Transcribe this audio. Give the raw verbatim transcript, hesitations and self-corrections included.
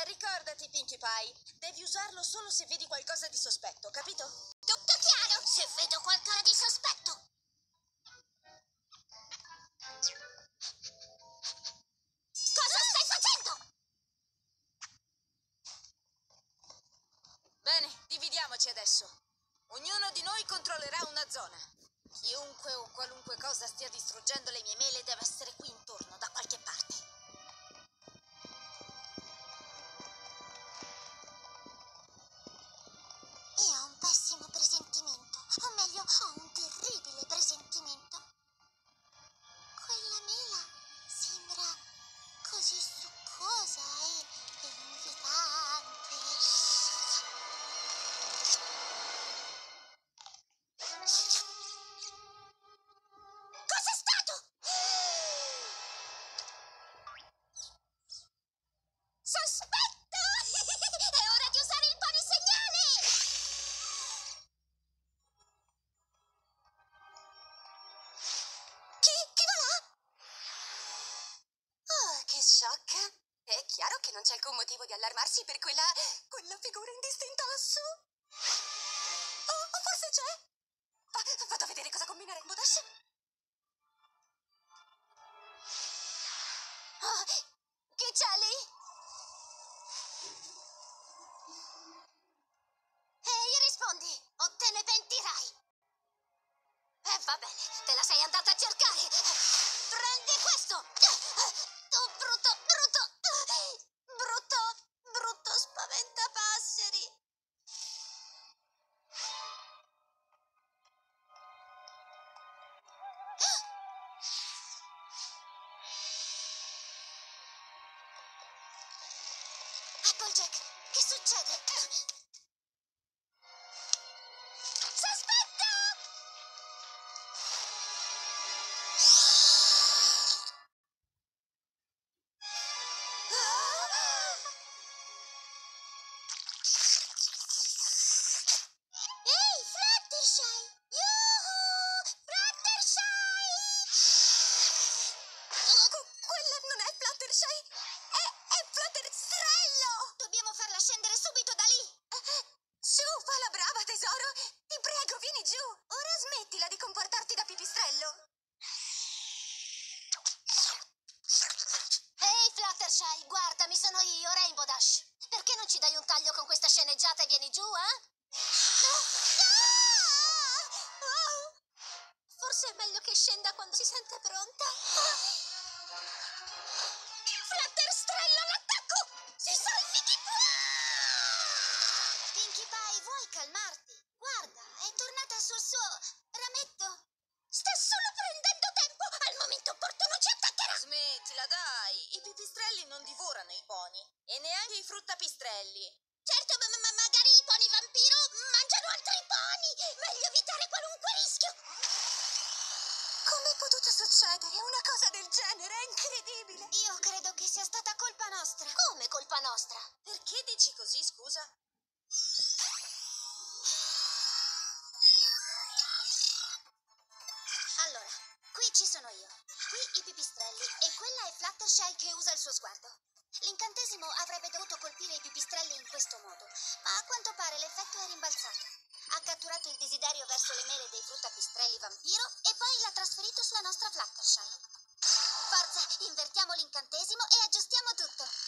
ricordati, Pinkie Pie, devi usarlo solo se vedi qualcosa di sospetto, capito? Tutto chiaro? Se vedo qualcosa di sospetto. Cosa stai facendo? Bene, dividiamoci adesso. Ognuno di noi controllerà una zona. Chiunque o qualunque cosa stia distruggendo le mie mele deve essere qui intorno, da qualche parte. Io ho un pessimo presentimento, o meglio, ho un terribile presentimento. Quella mela sembra così succosa e, e invitante. Cos'è stato? Sospetto! È ora di usare il ponisegnale! Chi? Chi va là? Oh, che sciocca! È chiaro che non c'è alcun motivo di allarmarsi per quella... quella figura indistinta lassù. Oh, o forse c'è? Va- vado a vedere cosa combina Rainbow Dash. Oh, che c'è lì? Ehi, rispondi, o te ne pentirai. Eh, va bene, te la sei andata a cercare. Prendi questo. Tu brutto, brutto, brutto, brutto spaventapasseri. Applejack, che succede? Sospetto! Ehi, Fluttershy! Yuhu! Fluttershy! Oh, que- quella non è Fluttershy! È, è Flutterstrello! Dobbiamo farla scendere subito da lì! Su, fa la brava, tesoro! Ti prego, vieni giù! Ora smettila di comportarti da pipistrello! Ehi, Fluttershy, guardami, sono io, Rainbow Dash. Perché non ci dai un taglio con questa sceneggiata e vieni giù, eh? Oh! Forse è meglio che scenda quando si sente pronta. Flutterstrello all'attacco! Si salvi chi può! Pinkie Pie, vuoi calmarti? Guarda, è tornata sul suo rametto. Sta solo prendendo tempo. Al momento opportuno ci attaccherà. Smettila, dai! I pipistrelli non divorano i pony. E neanche i fruttapistrelli. Certo, ma, ma magari i pony vampiro mangiano altri pony. Meglio evitare qualunque rischio. Com'è potuto succedere una cosa del genere? È incredibile! Io credo che sia stata colpa nostra. Come colpa nostra? Perché dici così, scusa? Allora, qui ci sono io, qui i pipistrelli e quella è Fluttershy che usa il suo sguardo. L'incantesimo avrebbe dovuto colpire i pipistrelli in questo modo, ma a quanto pare l'effetto è rimbalzato. Ha catturato il desiderio verso le mele dei fruttapistrelli vampiro e poi l'ha trasferito sulla nostra Fluttershy. Forza, invertiamo l'incantesimo e aggiustiamo tutto.